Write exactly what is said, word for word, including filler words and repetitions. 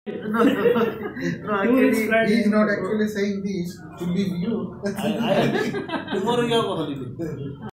No, no, no, actually, he is not actually saying this to leave you. I, I, tomorrow you are going to leave.